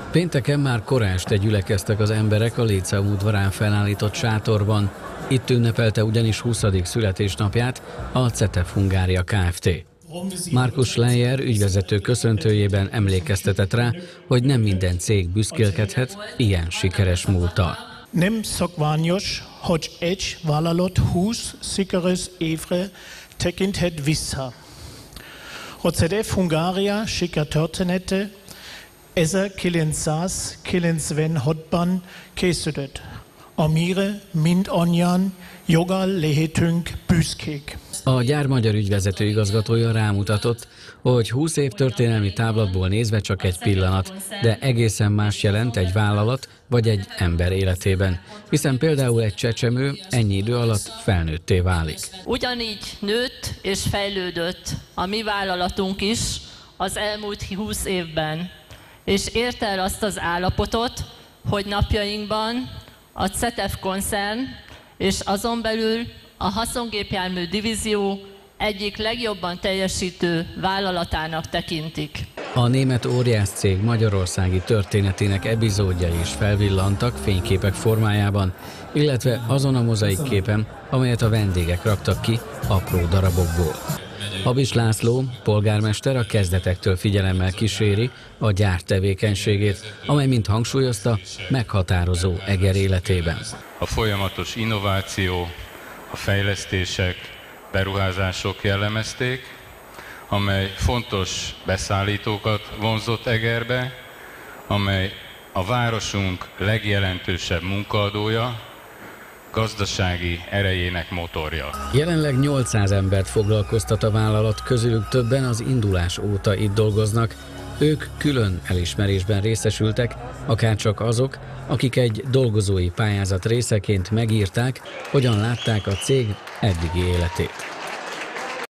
Pénteken már korán este gyülekeztek az emberek a Líceum udvarán felállított sátorban. Itt ünnepelte ugyanis 20. születésnapját a CETEF Hungária Kft. Markus Schleyer ügyvezető köszöntőjében emlékeztetett rá, hogy nem minden cég büszkélkedhet ilyen sikeres múlttal. Nem szokványos, hogy egy vállalat 20 sikeres évre tekinthet vissza. A CETEF Hungária sikertörténete 1996-ban készült, amire mindannyian joggal lehetünk büszkék. A gyár magyar ügyvezető igazgatója rámutatott, hogy 20 év történelmi távlatból nézve csak egy pillanat, de egészen más jelent egy vállalat vagy egy ember életében, hiszen például egy csecsemő ennyi idő alatt felnőtté válik. Ugyanígy nőtt és fejlődött a mi vállalatunk is az elmúlt 20 évben, és érte el azt az állapotot, hogy napjainkban a CETEF koncern és azon belül a haszongépjármű divízió egyik legjobban teljesítő vállalatának tekintik. A német óriáscég magyarországi történetének epizódjai is felvillantak fényképek formájában, illetve azon a mozaikképen, amelyet a vendégek raktak ki apró darabokból. Habis László, polgármester a kezdetektől figyelemmel kíséri a gyár tevékenységét, amely, mint hangsúlyozta, meghatározó Eger életében. A folyamatos innováció, a fejlesztések, beruházások jellemezték, amely fontos beszállítókat vonzott Egerbe, amely a városunk legjelentősebb munkaadója, gazdasági erejének motorja. Jelenleg 800 embert foglalkoztat a vállalat, közülük többen az indulás óta itt dolgoznak. Ők külön elismerésben részesültek, akárcsak azok, akik egy dolgozói pályázat részeként megírták, hogyan látták a cég eddigi életét.